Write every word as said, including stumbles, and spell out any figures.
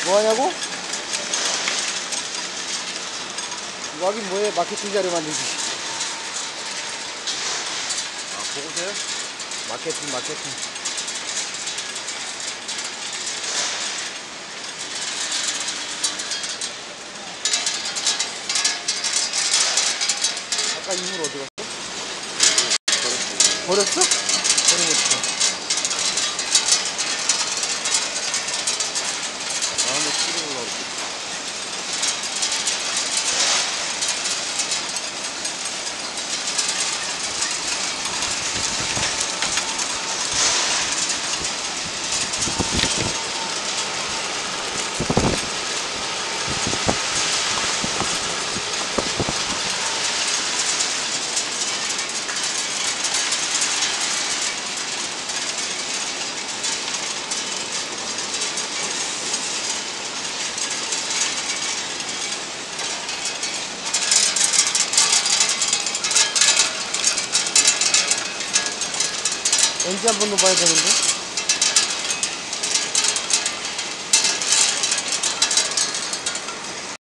뭐 하냐고? 뭐 하긴 뭐해, 마케팅 자료 만들지. 아, 보고세요? 마케팅, 마케팅. 아까 이물 어디 갔어? 버렸어. 버렸어? 버리면 어떡해. 아, 한번 치러보려고 그랬지. 엔진 한번 넣어봐야 되는데.